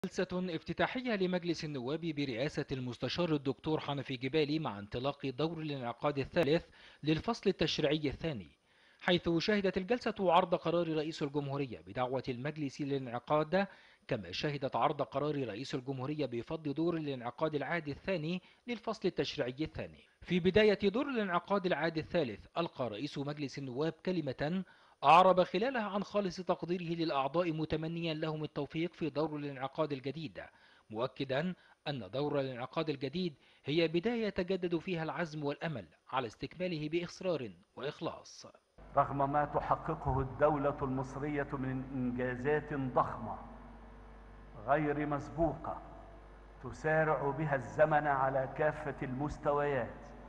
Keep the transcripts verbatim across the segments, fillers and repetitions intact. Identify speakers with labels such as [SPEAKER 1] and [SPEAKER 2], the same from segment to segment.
[SPEAKER 1] جلسة افتتاحية لمجلس النواب برئاسة المستشار الدكتور حنفي جبالي مع انطلاق دور الانعقاد الثالث للفصل التشريعي الثاني، حيث شهدت الجلسة عرض قرار رئيس الجمهورية بدعوة المجلس للانعقاد، كما شهدت عرض قرار رئيس الجمهورية بفض دور الانعقاد العادي الثاني للفصل التشريعي الثاني. في بداية دور الانعقاد العادي الثالث ألقى رئيس مجلس النواب كلمة أعرب خلالها عن خالص تقديره للأعضاء متمنيا لهم التوفيق في دور الانعقاد الجديد، مؤكدا أن دور الانعقاد الجديد هي بداية يتجدد فيها العزم والأمل على استكماله بإصرار وإخلاص.
[SPEAKER 2] رغم ما تحققه الدولة المصرية من إنجازات ضخمة غير مسبوقة تسارع بها الزمن على كافة المستويات،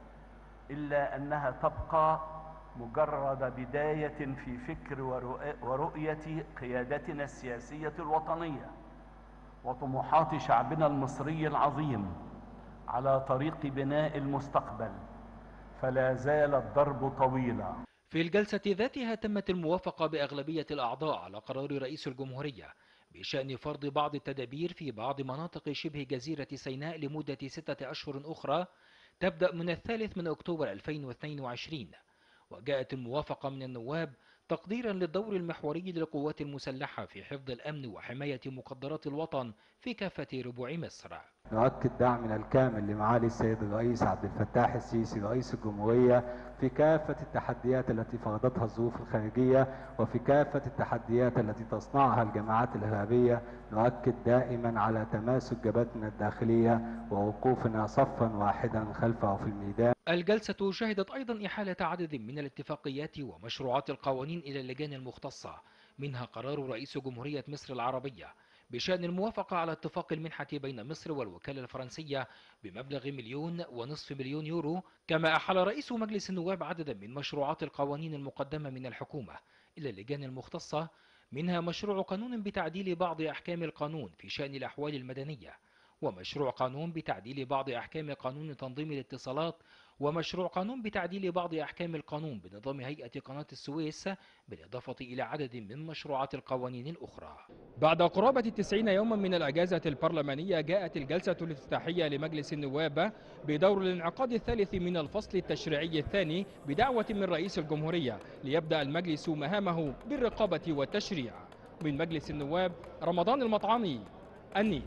[SPEAKER 2] إلا أنها تبقى مجرد بداية في فكر ورؤية قيادتنا السياسية الوطنية وطموحات شعبنا المصري العظيم على طريق بناء المستقبل، فلا زال الضرب طويلا.
[SPEAKER 1] في الجلسة ذاتها تمت الموافقة بأغلبية الأعضاء على قرار رئيس الجمهورية بشأن فرض بعض التدابير في بعض مناطق شبه جزيرة سيناء لمدة ستة أشهر أخرى تبدأ من الثالث من أكتوبر ألفين واثنين وعشرين. وجاءت الموافقة من النواب تقديرا للدور المحوري للقوات المسلحة في حفظ الأمن وحماية مقدرات الوطن في كافة ربوع مصر.
[SPEAKER 3] نؤكد دعمنا الكامل لمعالي السيد الرئيس عبد الفتاح السيسي رئيس الجمهورية في كافة التحديات التي فرضتها الظروف الخارجية وفي كافة التحديات التي تصنعها الجماعات الإرهابية. نؤكد دائما على تماسك جبهتنا الداخلية ووقوفنا صفا واحدا خلفه في الميدان.
[SPEAKER 1] الجلسة شهدت أيضا إحالة عدد من الاتفاقيات ومشروعات القوانين إلى اللجان المختصة، منها قرار رئيس جمهورية مصر العربية بشأن الموافقة على اتفاق المنحة بين مصر والوكالة الفرنسية بمبلغ مليون ونصف مليون يورو. كما أحال رئيس مجلس النواب عددا من مشروعات القوانين المقدمة من الحكومة إلى اللجان المختصة، منها مشروع قانون بتعديل بعض أحكام القانون في شأن الأحوال المدنية، ومشروع قانون بتعديل بعض أحكام قانون تنظيم الاتصالات، ومشروع قانون بتعديل بعض أحكام القانون بنظام هيئة قناة السويس، بالإضافة إلى عدد من مشروعات القوانين الأخرى. بعد قرابة تسعين يوما من الأجازة البرلمانية جاءت الجلسة الافتتاحية لمجلس النواب بدور الانعقاد الثالث من الفصل التشريعي الثاني بدعوة من رئيس الجمهورية ليبدأ المجلس مهامه بالرقابة والتشريع. من مجلس النواب رمضان المطعمي، النيل.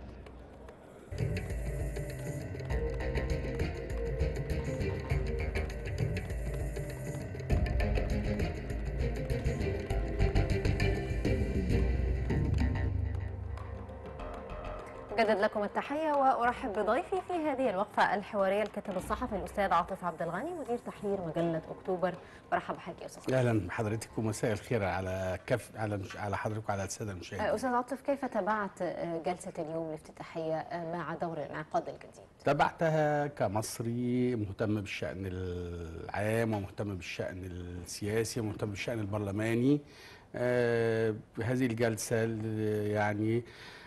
[SPEAKER 4] أجدد لكم التحية وأرحب بضيفي في هذه الوقفة الحوارية الكاتب الصحفي الأستاذ عاطف عبد الغني مدير تحرير مجلة أكتوبر. مرحبا بحضرتك يا أستاذ.
[SPEAKER 5] أهلا بحضرتك ومساء الخير على كف على مش... على حضرتك وعلى السادة المشاهدين.
[SPEAKER 4] أستاذ عاطف، كيف تابعت جلسة اليوم الافتتاحية مع دور الانعقاد الجديد؟ تابعتها
[SPEAKER 5] كمصري مهتم بالشأن العام ومهتم بالشأن السياسي ومهتم بالشأن البرلماني. آه هذه الجلسة يعني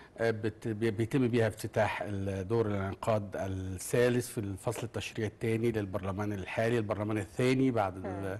[SPEAKER 5] بيتم بها افتتاح دور الانعقاد الثالث في الفصل التشريعي الثاني للبرلمان الحالي، البرلمان الثاني بعد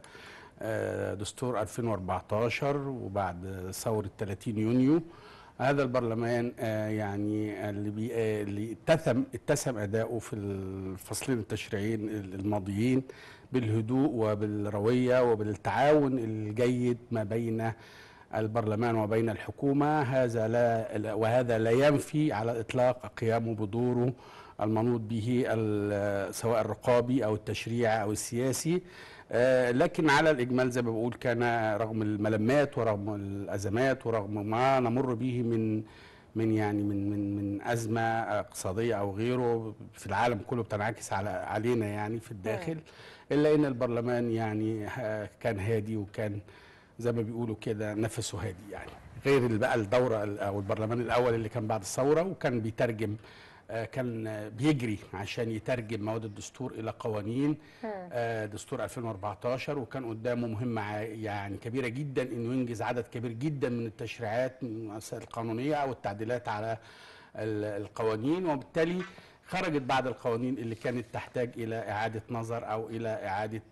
[SPEAKER 5] دستور ألفين وأربعتاشر وبعد ثورة ثلاثين يونيو. هذا البرلمان يعني اللي, بي اللي اتسم اتسم اداؤه في الفصلين التشريعيين الماضيين بالهدوء وبالرويه وبالتعاون الجيد ما بين البرلمان وبين الحكومة. هذا لا وهذا لا ينفي على الإطلاق قيامه بدوره المنوط به سواء الرقابي أو التشريعي أو السياسي. لكن على الإجمال زي ما بقول كان رغم الملمات ورغم الأزمات ورغم ما نمر به من من يعني من من من أزمة اقتصادية أو غيره في العالم كله بتنعكس على علينا يعني في الداخل، إلا إن البرلمان يعني كان هادي وكان زي ما بيقولوا كده نفسه هادي، يعني غير بقى الدوره او البرلمان الاول اللي كان بعد الثوره وكان بيترجم كان بيجري عشان يترجم مواد الدستور الى قوانين دستور ألفين وأربعتاشر، وكان قدامه مهمه يعني كبيره جدا انه ينجز عدد كبير جدا من التشريعات القانونيه او التعديلات على القوانين، وبالتالي خرجت بعض القوانين اللي كانت تحتاج الى اعاده نظر او الى اعاده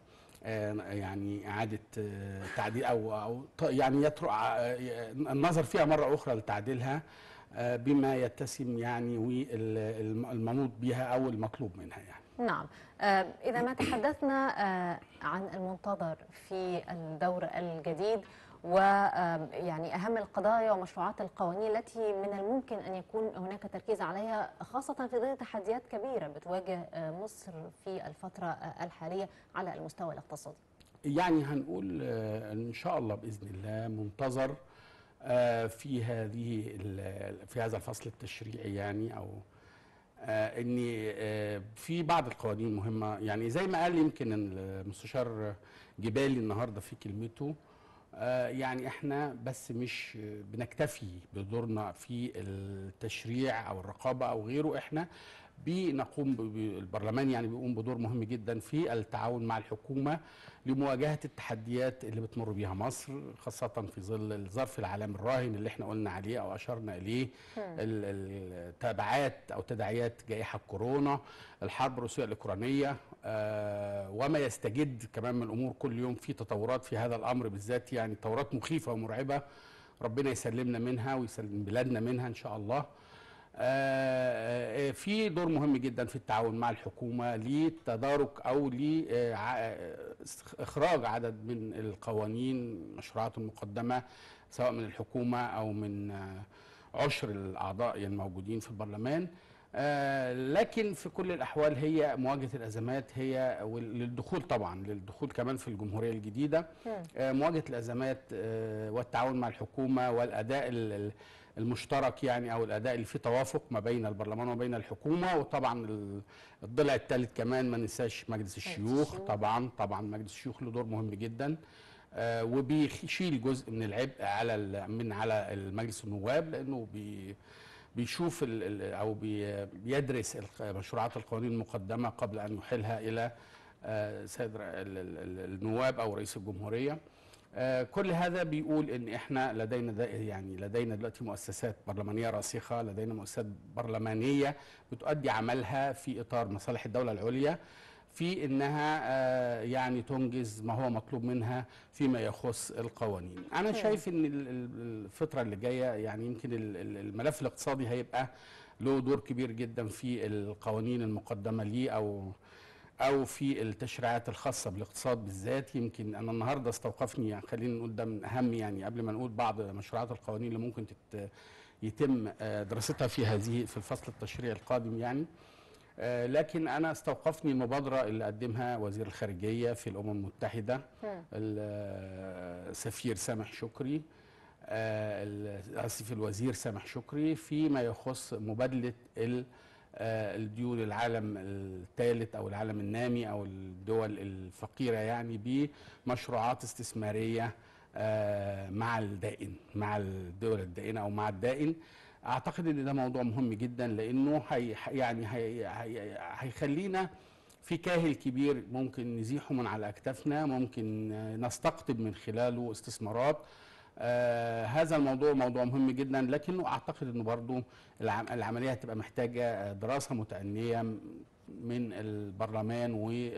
[SPEAKER 5] يعني إعادة تعديل أو أو يعني يطرق النظر فيها مرة أخرى لتعديلها. بما يتسم يعني والمنوط بها او المطلوب منها يعني.
[SPEAKER 4] نعم. إذا ما تحدثنا عن المنتظر في الدور الجديد ويعني أهم القضايا ومشروعات القوانين التي من الممكن أن يكون هناك تركيز عليها، خاصة في ظل تحديات كبيرة بتواجه مصر في الفترة الحالية على المستوى الاقتصادي. يعني
[SPEAKER 5] هنقول إن شاء الله بإذن الله منتظر في هذه في هذا الفصل التشريعي يعني أو آه ان آه في بعض القوانين مهمه، يعني زي ما قال يمكن المستشار جبالي النهارده في كلمته، آه يعني احنا بس مش بنكتفي بدورنا في التشريع او الرقابه او غيره، احنا بنقوم بالبرلمان يعني بيقوم بدور مهم جدا في التعاون مع الحكومه لمواجهه التحديات اللي بتمر بيها مصر، خاصه في ظل الظرف العالمي الراهن اللي احنا قلنا عليه او اشرنا اليه، التبعات او تداعيات جائحه كورونا، الحرب الروسيه الاوكرانيه، آه وما يستجد كمان من الامور. كل يوم في تطورات في هذا الامر بالذات، يعني تطورات مخيفه ومرعبه، ربنا يسلمنا منها ويسلم بلادنا منها ان شاء الله. آه في دور مهم جدا في التعاون مع الحكومه لتدارك او لاخراج عدد من القوانين المشروعات المقدمه سواء من الحكومه او من عشر الاعضاء الموجودين في البرلمان. آه لكن في كل الاحوال هي مواجهه الازمات، هي للدخول طبعا للدخول كمان في الجمهوريه الجديده، آه مواجهه الازمات آه والتعاون مع الحكومه والاداء المشترك يعني او الاداء اللي فيه توافق ما بين البرلمان وبين الحكومه. وطبعا الضلع الثالث كمان ما ننساش مجلس الشيوخ، طبعا طبعا مجلس الشيوخ له دور مهم جدا، آه وبيشيل جزء من العبء على من على المجلس النواب، لانه بي بيشوف ال او بي بيدرس مشروعات القوانين المقدمه قبل ان يحيلها الى آه سيد النواب او رئيس الجمهوريه. آه كل هذا بيقول ان احنا لدينا يعني لدينا دلوقتي مؤسسات برلمانيه راسخه، لدينا مؤسسات برلمانيه بتؤدي عملها في اطار مصالح الدوله العليا، في انها آه يعني تنجز ما هو مطلوب منها فيما يخص القوانين. انا شايف ان الفتره اللي جايه يعني يمكن الملف الاقتصادي هيبقى له دور كبير جدا في القوانين المقدمه ليه او او في التشريعات الخاصه بالاقتصاد بالذات. يمكن انا النهارده استوقفني يعني خلينا نقول ده من اهم يعني قبل ما نقول بعض مشروعات القوانين اللي ممكن تت يتم دراستها في هذه في الفصل التشريعي القادم يعني. آه لكن انا استوقفني المبادره اللي قدمها وزير الخارجيه في الامم المتحده السفير سامح شكري، اسف آه الوزير سامح شكري، فيما يخص مبادله آه الديون العالم الثالث او العالم النامي او الدول الفقيره يعني بمشروعات استثماريه آه مع الدائن، مع الدول الدائنه او مع الدائن. اعتقد ان ده موضوع مهم جدا، لانه هي يعني هيخلينا في كاهل كبير ممكن نزيحه من على اكتافنا، ممكن نستقطب من خلاله استثمارات. آه هذا الموضوع موضوع مهم جدا، لكنه اعتقد انه برضو العمليه هتبقى محتاجه دراسه متأنية من البرلمان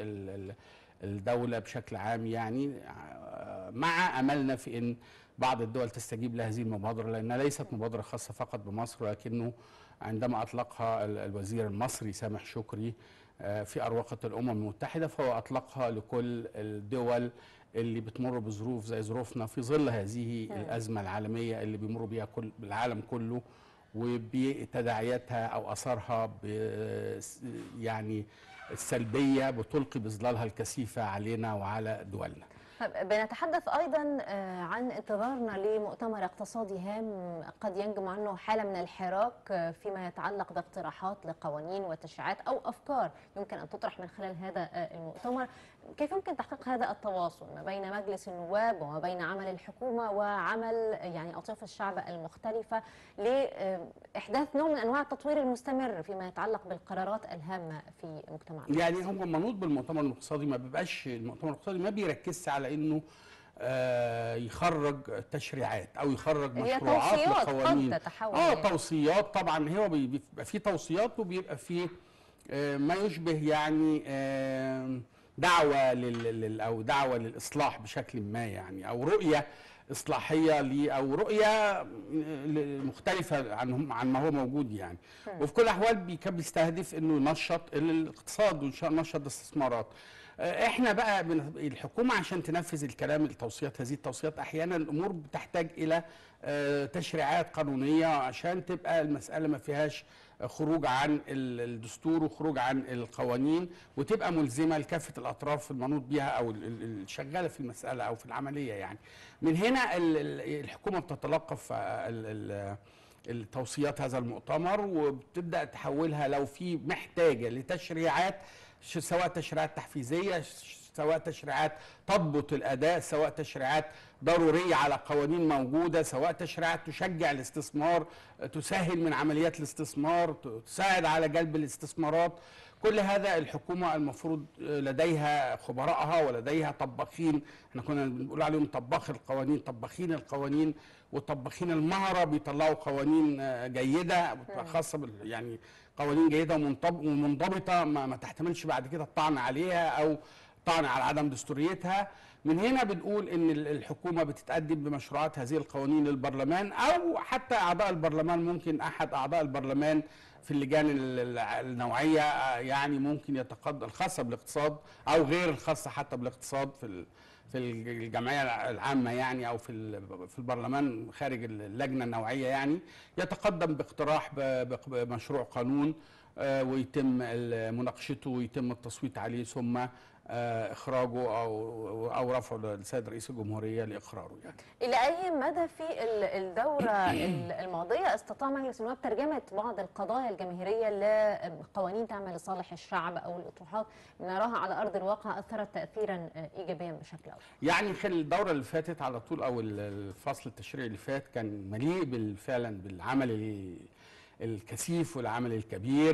[SPEAKER 5] والدوله بشكل عام يعني، مع املنا في ان بعض الدول تستجيب لهذه المبادرة، لأنها ليست مبادرة خاصة فقط بمصر، ولكنه عندما أطلقها الوزير المصري سامح شكري في أروقة الأمم المتحدة فهو أطلقها لكل الدول اللي بتمر بظروف زي ظروفنا في ظل هذه الأزمة العالمية اللي بيمر بها كل العالم كله، وبتداعياتها أو أثارها يعني السلبية بتلقي بظلالها الكثيفة علينا وعلى دولنا.
[SPEAKER 4] بنتحدث أيضا عن انتظارنا لمؤتمر اقتصادي هام قد ينجم عنه حالة من الحراك فيما يتعلق باقتراحات لقوانين وتشريعات أو أفكار يمكن أن تطرح من خلال هذا المؤتمر. كيف يمكن تحقيق هذا التواصل ما بين مجلس النواب وما بين عمل الحكومة وعمل يعني أطياف الشعب المختلفة لإحداث نوع من أنواع التطوير المستمر فيما يتعلق بالقرارات الهامة في مجتمعنا؟
[SPEAKER 5] يعني هو منوط بالمؤتمر الاقتصادي ما بيبقاش المؤتمر الاقتصادي ما بيركزش على انه آه يخرج تشريعات او يخرج مشروعات لقوانين. اه توصيات طبعا، هو بيبقى فيه توصيات وبيبقى فيه آه ما يشبه يعني آه دعوه لل او دعوه للاصلاح بشكل ما يعني، او رؤيه اصلاحيه ليه او رؤيه مختلفه عن عن ما هو موجود يعني. وفي كل الاحوال كان بيستهدف انه ينشط الاقتصاد وينشط الاستثمارات. احنا بقى الحكومه عشان تنفذ الكلام التوصيات، هذه التوصيات احيانا الامور بتحتاج الى تشريعات قانونيه عشان تبقى المساله ما فيهاش خروج عن الدستور وخروج عن القوانين، وتبقى ملزمه لكافه الاطراف المنوط بها او الشغاله في المساله او في العمليه يعني. من هنا الحكومه بتتلقف التوصيات هذا المؤتمر وبتبدا تحولها لو في محتاجه لتشريعات، سواء تشريعات تحفيزيه، سواء تشريعات تضبط الاداء، سواء تشريعات ضروريه على قوانين موجوده، سواء تشريعات تشجع الاستثمار، تسهل من عمليات الاستثمار، تساعد على جلب الاستثمارات. كل هذا الحكومه المفروض لديها خبراءها ولديها طباخين، احنا كنا بنقول عليهم طباخ القوانين، طباخين القوانين وطباخين المهره، بيطلعوا قوانين جيده خاصه بال يعني قوانين جيده ومنضبطه ما, ما تحتملش بعد كده الطعن عليها او طعن على عدم دستوريتها. من هنا بنقول ان الحكومه بتتقدم بمشروعات هذه القوانين للبرلمان، او حتى اعضاء البرلمان، ممكن احد اعضاء البرلمان في اللجان النوعيه يعني ممكن يتقدم، الخاصه بالاقتصاد او غير الخاصه حتى بالاقتصاد في في الجمعيه العامه يعني او في في البرلمان خارج اللجنه النوعيه يعني، يتقدم باقتراح بمشروع قانون ويتم مناقشته ويتم التصويت عليه ثم اخراجه او او رفعه للسيد رئيس الجمهوريه لاقراره يعني.
[SPEAKER 4] الى اي مدى في الدوره الماضيه استطاع مجلس النواب ترجمه بعض القضايا الجماهيريه لقوانين تعمل لصالح الشعب او الاطروحات نراها على ارض الواقع اثرت تاثيرا ايجابيا بشكل اكبر؟
[SPEAKER 5] يعني خلال الدوره اللي فاتت على طول او الفصل التشريعي اللي فات كان مليء فعلا بالعمل الكثيف والعمل الكبير.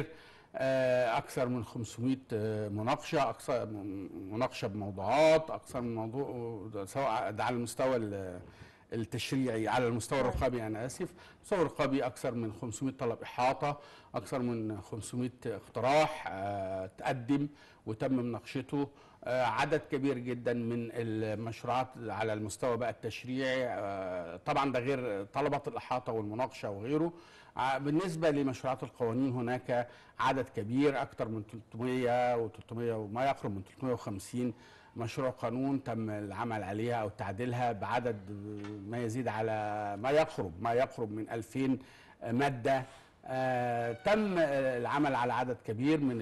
[SPEAKER 5] أكثر من خمسمائة مناقشة، أكثر مناقشة بموضوعات، أكثر من موضوع سواء على المستوى التشريعي، على المستوى الرقابي أنا آسف، المستوى الرقابي أكثر من خمسمائة طلب إحاطة، أكثر من خمسمائة اقتراح تقدم وتم مناقشته، عدد كبير جدا من المشروعات على المستوى بقى التشريعي، طبعا ده غير طلبات الإحاطة والمناقشة وغيره. بالنسبة لمشروعات القوانين هناك عدد كبير، أكثر من ثلاثمائة و ثلاثمائة وما يقرب من ثلاثمائة وخمسين مشروع قانون تم العمل عليها أو تعديلها بعدد ما يزيد على ما يقرب ما يقرب من ألفين مادة. آه تم العمل على عدد كبير من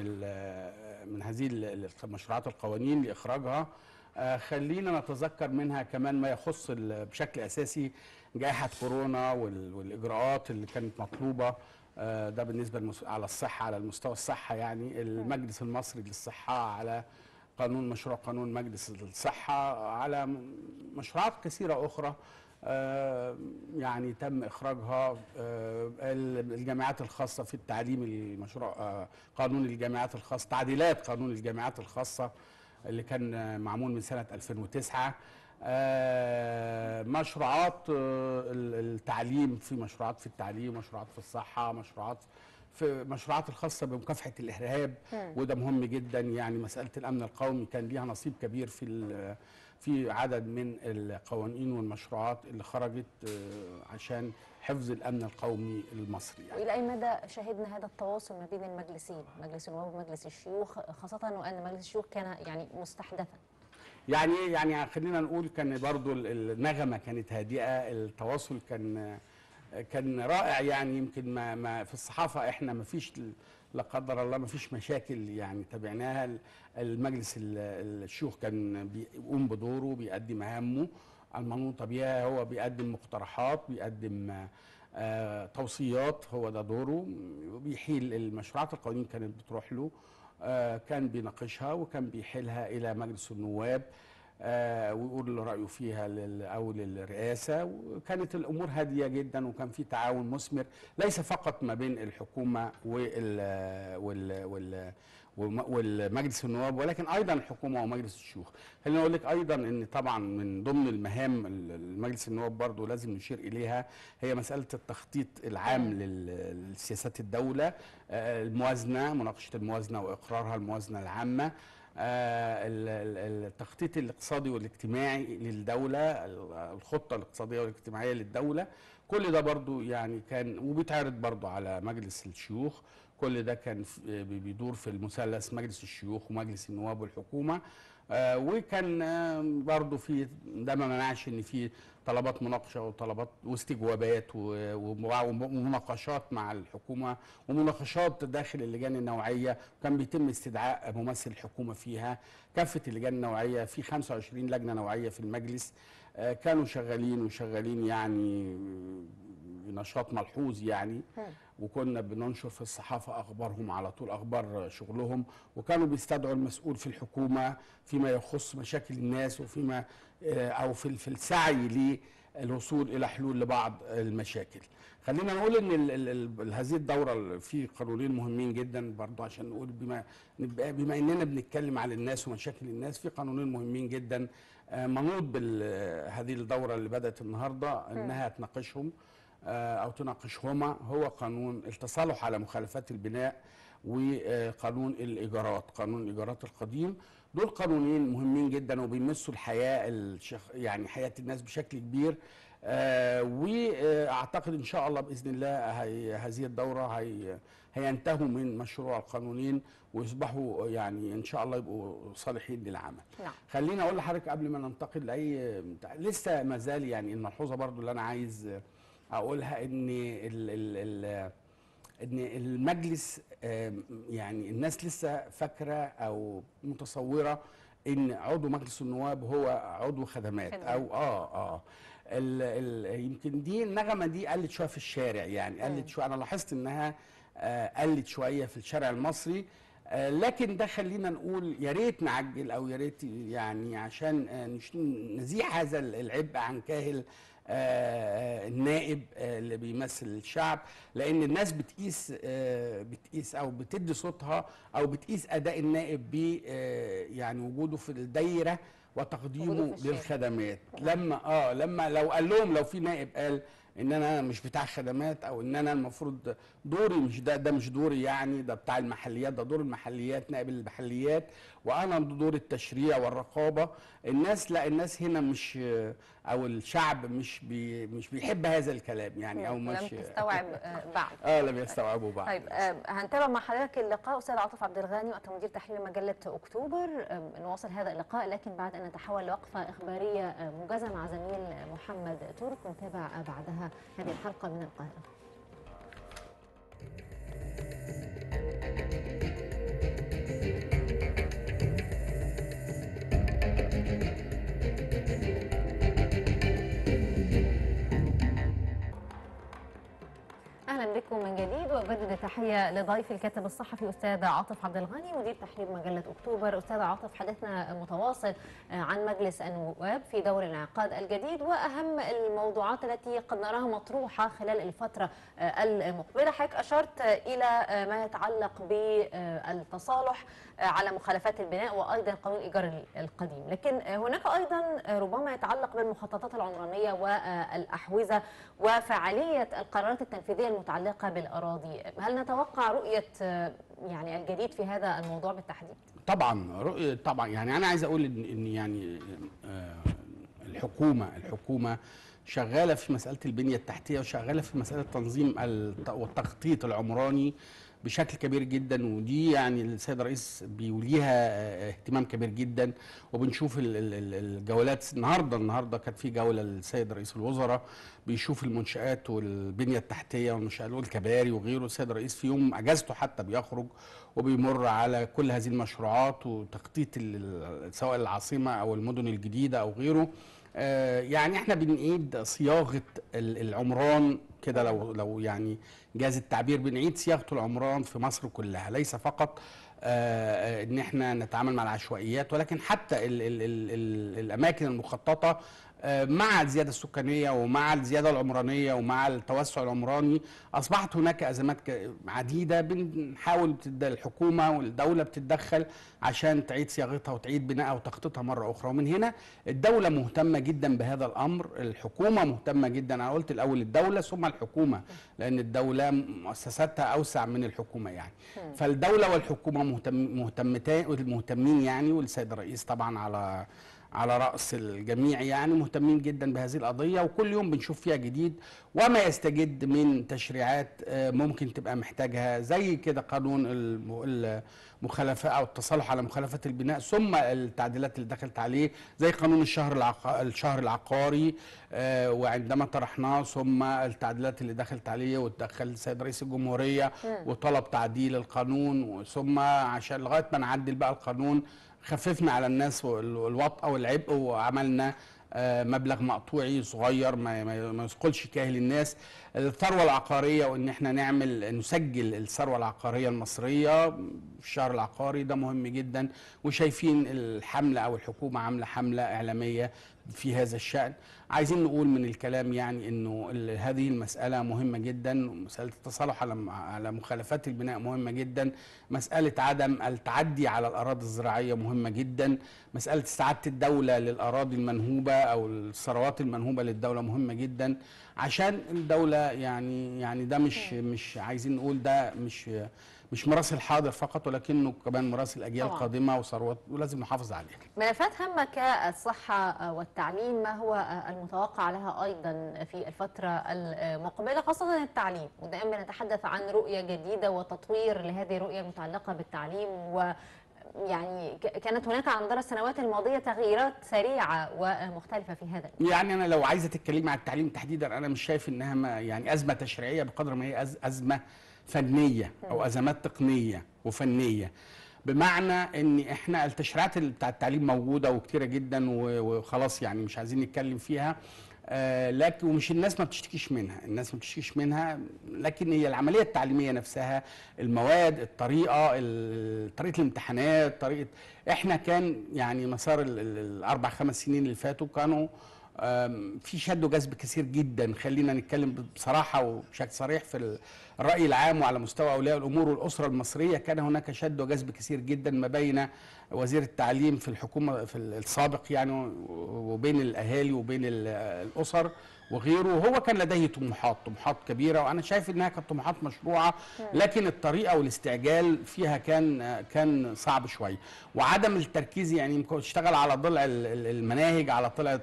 [SPEAKER 5] من هذه المشروعات القوانين لإخراجها. آه خلينا نتذكر منها كمان ما يخص بشكل أساسي جائحة كورونا والإجراءات اللي كانت مطلوبة. آه ده بالنسبة على الصحة، على المستوى الصحة يعني المجلس المصري للصحة، على قانون مشروع قانون مجلس الصحة، على مشروعات كثيرة أخرى آه يعني تم إخراجها. آه الجامعات الخاصة في التعليم، المشروع آه قانون الجامعات الخاصة، تعديلات قانون الجامعات الخاصة اللي كان معمول من سنة ألفين وتسعة. آه مشروعات آه التعليم، في مشروعات في التعليم، مشروعات في الصحة، مشروعات في مشروعات الخاصة بمكافحة الإرهاب، وده مهم جدا يعني. مسألة الأمن القومي كان ليها نصيب كبير في في عدد من القوانين والمشروعات اللي خرجت عشان حفظ الأمن القومي المصري يعني.
[SPEAKER 4] وإلى أي مدى شهدنا هذا التواصل ما بين المجلسين، مجلس النواب ومجلس الشيوخ، خاصة وأن مجلس الشيوخ كان يعني مستحدثا؟
[SPEAKER 5] يعني يعني خلينا نقول كان برضو النغمة كانت هادئة، التواصل كان كان رائع يعني. يمكن ما, ما في الصحافه احنا ما فيش لا قدر الله ما فيش مشاكل يعني تابعناها. المجلس الشيوخ كان بيقوم بدوره، بيقدم مهامه المنوطه بها، هو بيقدم مقترحات، بيقدم آه توصيات، هو ده دوره، بيحيل المشروعات القوانين كانت بتروح له، آه كان بيناقشها وكان بيحيلها الى مجلس النواب آه ويقول رأيه فيها أو للرئاسة. وكانت الأمور هادية جدا وكان في تعاون مثمر ليس فقط ما بين الحكومة وال وال وال والمجلس النواب، ولكن ايضا الحكومه ومجلس الشيوخ. خليني اقول لك ايضا ان طبعا من ضمن المهام المجلس النواب برضو لازم نشير اليها هي مساله التخطيط العام للسياسات الدوله، الموازنه، مناقشه الموازنه واقرارها، الموازنه العامه، التخطيط الاقتصادي والاجتماعي للدولة، الخطة الاقتصادية والاجتماعية للدولة، كل ده برضو يعني كان وبيتعرض برضو على مجلس الشيوخ. كل ده كان بيدور في المثلث مجلس الشيوخ ومجلس النواب والحكومة. آه وكان آه برضو في ده ما منعش ان في طلبات مناقشه وطلبات واستجوابات ومناقشات مع الحكومه ومناقشات داخل اللجان النوعيه، وكان بيتم استدعاء ممثل الحكومه فيها. كافه اللجان النوعيه في خمسة وعشرين لجنه نوعيه في المجلس آه كانوا شغالين وشغالين يعني بنشاط ملحوظ يعني، وكنا بننشر في الصحافة أخبارهم على طول، أخبار شغلهم، وكانوا بيستدعوا المسؤول في الحكومة فيما يخص مشاكل الناس وفيما أو في في السعي للوصول إلى حلول لبعض المشاكل. خلينا نقول إن ال ال ال هذه الدورة في قانونين مهمين جدا برضو عشان نقول بما بما إننا بنتكلم على الناس ومشاكل الناس، في قانونين مهمين جدا منوط بهذه الدورة اللي بدأت النهاردة إنها تناقشهم أو تناقشهما. هو قانون التصالح على مخالفات البناء وقانون الإيجارات، قانون الإيجارات القديم. دول قانونين مهمين جدا وبيمسوا الحياة الشخ... يعني حياة الناس بشكل كبير. آه وأعتقد إن شاء الله بإذن الله هي... هذه الدورة هي... هينتهوا من مشروع القانونين ويصبحوا يعني إن شاء الله يبقوا صالحين للعمل.
[SPEAKER 4] نعم.
[SPEAKER 5] خليني أقول لحضرتك قبل ما ننتقل لأي لسه ما زال يعني الملحوظة برضو اللي أنا عايز اقولها ان ال ال ال ان المجلس يعني الناس لسه فاكره او متصوره ان عضو مجلس النواب هو عضو خدمات او اه اه ال ال يمكن دي النغمه دي قلت شويه في الشارع، يعني قلت شويه، انا لاحظت انها آه قلت شويه في الشارع المصري. آه لكن ده خلينا نقول يا ريت نعجل او يا ريت يعني عشان آه نزيح هذا العبء عن كاهل آه النائب آه اللي بيمثل الشعب، لان الناس بتقيس آه بتقيس او بتدي صوتها او بتقيس اداء النائب ب يعني وجوده في الدايره وتقديمه للخدمات. لما اه لما لو قال لهم لو في نائب قال ان انا مش بتاع خدمات او ان انا المفروض دوري مش ده ده مش دوري يعني ده بتاع المحليات، ده دور المحليات نائب المحليات وانا دور التشريع والرقابه، الناس لا الناس هنا مش او الشعب مش بي مش بيحب هذا الكلام يعني او مش
[SPEAKER 4] لم تستوعب بعد
[SPEAKER 5] اه لم يستوعبوا بعد.
[SPEAKER 4] طيب آه هنتابع مع حضرتك اللقاء استاذ عاطف عبد الغاني وقت مدير تحرير مجله اكتوبر. آه نواصل هذا اللقاء لكن بعد ان نتحول لوقفه اخباريه آه موجزه مع زميل محمد ترك، ونتابع آه بعدها هذه الحلقه من القاهره. اهلا بكم من جديد، واجدد التحيه لضيفي الكاتب الصحفي استاذ عاطف عبد الغاني مدير تحرير مجله اكتوبر. استاذ عاطف، حديثنا متواصل عن مجلس النواب في دور الانعقاد الجديد واهم الموضوعات التي قد نراها مطروحه خلال الفتره المقبله. حضرتك اشرت الى ما يتعلق بالتصالح على مخالفات البناء وايضا قانون الايجار القديم، لكن هناك ايضا ربما يتعلق بالمخططات العمرانيه والاحوزه وفعاليه القرارات التنفيذيه المتعلقه بالاراضي. هل نتوقع رؤيه يعني الجديد في هذا الموضوع بالتحديد؟
[SPEAKER 5] طبعا رؤيه طبعا يعني انا عايز اقول ان ان يعني الحكومه الحكومه شغاله في مساله البنيه التحتيه وشغاله في مساله تنظيم والتخطيط العمراني بشكل كبير جدا، ودي يعني السيد الرئيس بيوليها اهتمام كبير جدا. وبنشوف الجولات النهارده النهارده كانت في جوله للسيد رئيس الوزراء بيشوف المنشآت والبنيه التحتيه والمنشآت والكباري وغيره. السيد الرئيس في يوم اجازته حتى بيخرج وبيمر على كل هذه المشروعات وتخطيط سواء العاصمه او المدن الجديده او غيره. يعني احنا بنعيد صياغه العمران كده، لو لو يعني جاز التعبير بنعيد صياغه العمران في مصر كلها، ليس فقط آه ان احنا نتعامل مع العشوائيات ولكن حتى ال ال ال ال الاماكن المخططه آه مع الزياده السكانيه ومع الزياده العمرانيه ومع التوسع العمراني. اصبحت هناك ازمات عديده بنحاول الحكومه والدوله بتتدخل عشان تعيد صياغتها وتعيد بنائها وتخطيطها مره اخرى. ومن هنا الدوله مهتمه جدا بهذا الامر، الحكومه مهتمه جدا. انا قلت الاول الدوله ثم الحكومه، لان الدوله مؤسساتها اوسع من الحكومه يعني. فالدوله والحكومه مهتم مهتمتين مهتمين يعني، والسيد الرئيس طبعا على على رأس الجميع يعني مهتمين جدا بهذه القضية، وكل يوم بنشوف فيها جديد وما يستجد من تشريعات ممكن تبقى محتاجها، زي كده قانون المخالفة أو التصالح على مخالفات البناء، ثم التعديلات اللي دخلت عليه زي قانون الشهر العق... الشهر العقاري وعندما طرحناه، ثم التعديلات اللي دخلت عليه وتدخل السيد رئيس الجمهورية وطلب تعديل القانون، ثم عشان لغاية ما نعدل بقى القانون خففنا على الناس الوطأة والعبء، وعملنا مبلغ مقطوعي صغير ما ما يثقلش كاهل الناس. الثروة العقارية، وان احنا نعمل نسجل الثروة العقارية المصرية في الشهر العقاري، ده مهم جدا، وشايفين الحملة او الحكومة عاملة حملة اعلامية في هذا الشأن. عايزين نقول من الكلام يعني انه هذه المسألة مهمة جدا، مسألة التصالح على على مخالفات البناء مهمة جدا، مسألة عدم التعدي على الأراضي الزراعية مهمة جدا، مسألة استعادة الدولة للأراضي المنهوبة أو الثروات المنهوبة للدولة مهمة جدا، عشان الدولة يعني يعني ده مش مش عايزين نقول ده مش مش ميراث الحاضر فقط، ولكنه كمان ميراث الاجيال القادمه وثروات، ولازم نحافظ عليها.
[SPEAKER 4] ملفات هامه كالصحه والتعليم، ما هو المتوقع لها ايضا في الفتره المقبله، خاصه التعليم، ودائما نتحدث عن رؤيه جديده وتطوير لهذه الرؤيه المتعلقه بالتعليم، و يعني كانت هناك على مدار السنوات الماضيه تغييرات سريعه ومختلفه في هذا.
[SPEAKER 5] يعني انا لو عايزه تتكلمي عن التعليم تحديدا، انا مش شايف انها يعني ازمه تشريعيه بقدر ما هي ازمه فنيه او ازمات تقنيه وفنيه، بمعنى ان احنا التشريعات بتاع التعليم موجوده وكتيره جدا وخلاص يعني مش عايزين نتكلم فيها، آه لكن ومش الناس ما بتشتكيش منها، الناس ما بتشتكيش منها، لكن هي العمليه التعليميه نفسها، المواد، الطريقه، طريقه الامتحانات، طريقه احنا كان يعني مسار الاربع خمس سنين اللي فاتوا كانوا في شد وجذب كثير جدا، خلينا نتكلم بصراحه وبشكل صريح في الراي العام وعلى مستوى اولياء الامور والاسره المصريه، كان هناك شد وجذب كثير جدا ما بين وزير التعليم في الحكومه في السابق يعني وبين الاهالي وبين الاسر وغيره، وهو كان لديه طموحات طموحات كبيره، وانا شايف انها كانت طموحات مشروعه، لكن الطريقه والاستعجال فيها كان كان صعب شويه، وعدم التركيز يعني اشتغل على ضلع المناهج، على ضلع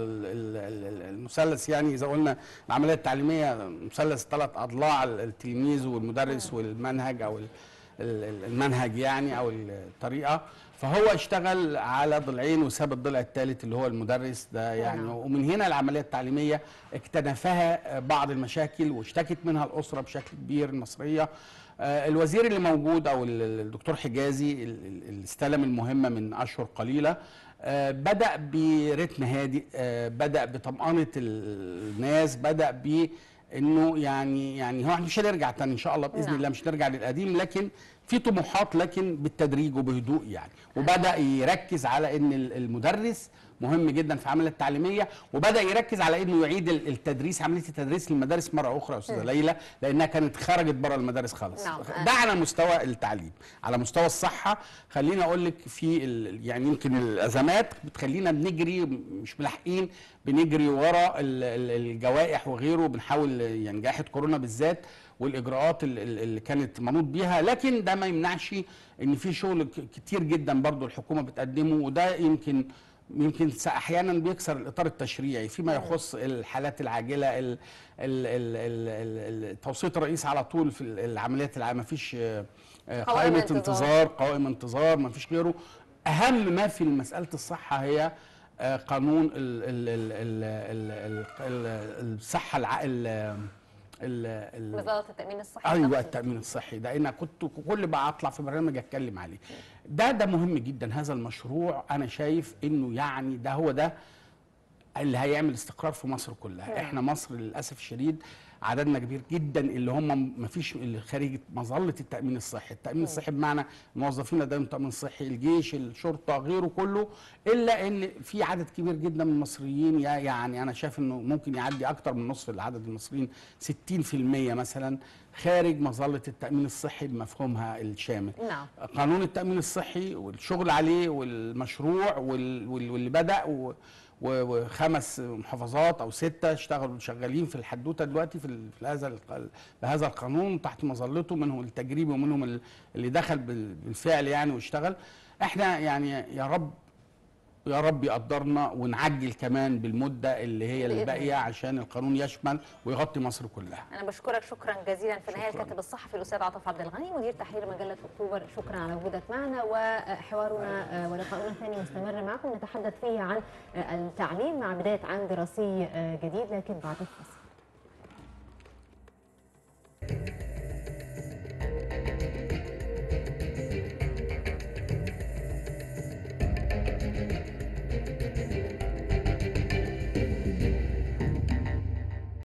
[SPEAKER 5] المثلث، يعني اذا قلنا العمليه التعليميه مثلث ثلاث اضلاع، التلميذ والمدرس والمنهج او المنهج يعني او الطريقه، فهو اشتغل على ضلعين وساب الضلع الثالث اللي هو المدرس ده يعني، ومن هنا العمليه التعليميه اكتنفها بعض المشاكل واشتكت منها الاسره بشكل كبير المصريه. الوزير اللي موجود او الدكتور حجازي اللي استلم المهمه من اشهر قليله بدا برتم هادئ، بدا بطمانه الناس، بدا ب انه يعني يعني هو احنا مش هنرجع تاني ان شاء الله باذن الله، مش هنرجع للقديم، لكن في طموحات لكن بالتدريج وبهدوء يعني، وبدا يركز على ان المدرس مهم جدا في العمليه التعليميه، وبدا يركز على انه يعيد التدريس، عمليه التدريس للمدارس مره اخرى يا استاذه ليلى، لانها كانت خرجت بره المدارس خالص. ده على مستوى التعليم. على مستوى الصحه خليني اقول لك في يعني يمكن الازمات بتخلينا بنجري مش ملاحقين، بنجري ورا الجوائح وغيره، بنحاول يعني جائحه كورونا بالذات والاجراءات اللي كانت منوط بيها، لكن ده ما يمنعش ان في شغل كتير جدا برضو الحكومه بتقدمه، وده يمكن يمكن احيانا بيكسر الاطار التشريعي فيما يخص الحالات العاجله، توصيه الرئيس على طول في العمليات العامه، ما فيش قائمه انتظار، قوائم انتظار، ما فيش غيره. اهم ما في مساله الصحه هي قانون الصحه العقل،
[SPEAKER 4] وزارة التأمين الصحي.
[SPEAKER 5] ايوه التأمين الصحي ده انا كنت كل ما اطلع في برنامج اتكلم عليه. ده ده مهم جدا هذا المشروع، انا شايف انه يعني ده هو ده اللي هيعمل استقرار في مصر كلها. مم. احنا مصر للاسف الشديد عددنا كبير جدا اللي هم ما فيش اللي خارج مظله التامين الصحي، التامين مم. الصحي بمعنى الموظفين لديهم تامين صحي، الجيش، الشرطه، غيره كله، الا ان في عدد كبير جدا من المصريين، يعني انا شايف انه ممكن يعدي اكتر من نصف العدد المصريين، ستين في المية مثلا خارج مظله التامين الصحي بمفهومها الشامل.
[SPEAKER 4] نعم.
[SPEAKER 5] قانون التامين الصحي والشغل عليه والمشروع واللي بدا وخمس محافظات او سته اشتغلوا شغالين في الحدوته دلوقتي في هذا بهذا القانون تحت مظلته، منهم التجريبي ومنهم اللي دخل بالفعل يعني واشتغل. احنا يعني يا رب يا رب يقدرنا ونعجل كمان بالمده اللي هي الباقيه عشان القانون يشمل ويغطي مصر كلها.
[SPEAKER 4] انا بشكرك شكرا جزيلا. في النهايه الكاتب الصحفي الاستاذ عاطف عبد الغني مدير تحرير مجله اكتوبر، شكرا على وجودك معنا، وحوارنا ولقاؤنا الثاني مستمر معكم نتحدث فيه عن التعليم مع بدايه عام دراسي جديد لكن بعد الفاصل.